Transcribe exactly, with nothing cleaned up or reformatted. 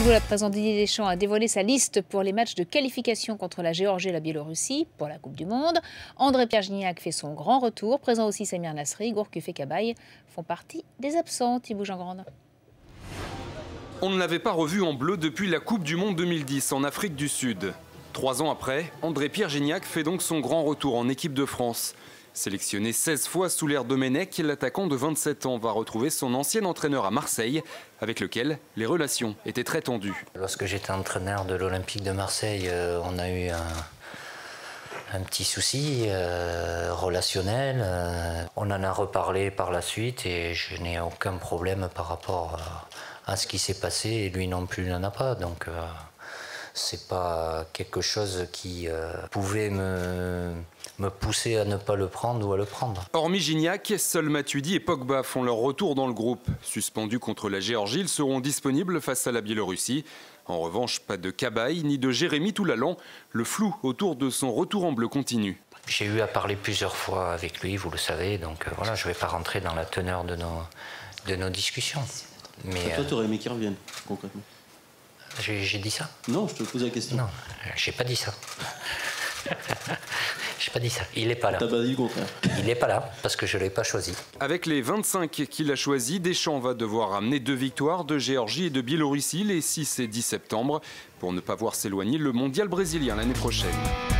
Football, à présent, Didier Deschamps a dévoilé sa liste pour les matchs de qualification contre la Géorgie et la Biélorussie pour la Coupe du Monde. André-Pierre Gignac fait son grand retour. Présent aussi Samir Nasri, Gourcuff et Cabaye font partie des absents. Thibaut Jean-Grande. On ne l'avait pas revu en bleu depuis la Coupe du Monde deux mille dix en Afrique du Sud. Trois ans après, André-Pierre Gignac fait donc son grand retour en équipe de France. Sélectionné seize fois sous l'ère Domenech, l'attaquant de vingt-sept ans va retrouver son ancien entraîneur à Marseille, avec lequel les relations étaient très tendues. Lorsque j'étais entraîneur de l'Olympique de Marseille, euh, on a eu un, un petit souci euh, relationnel. Euh, on en a reparlé par la suite et je n'ai aucun problème par rapport à, à ce qui s'est passé. Et lui non plus n'en a pas. Donc euh, c'est pas quelque chose qui euh, pouvait me... me pousser à ne pas le prendre ou à le prendre. Hormis Gignac, seuls Matuidi et Pogba font leur retour dans le groupe. Suspendus contre la Géorgie, ils seront disponibles face à la Biélorussie. En revanche, pas de Cabaye ni de Jérémy Toulalan. Le flou autour de son retour en bleu continue. J'ai eu à parler plusieurs fois avec lui, vous le savez, donc euh, voilà, je ne vais pas rentrer dans la teneur de nos, de nos discussions. Mais toi, tu aurais aimé qu'il revienne, concrètement? J'ai dit ça? Non, je te pose la question. Non, j'ai pas dit ça. J'ai pas dit ça. Il n'est pas là. T'as pas dit le contraire. Il n'est pas là parce que je ne l'ai pas choisi. Avec les vingt-cinq qu'il a choisis, Deschamps va devoir amener deux victoires de Géorgie et de Biélorussie les six et dix septembre pour ne pas voir s'éloigner le mondial brésilien l'année prochaine.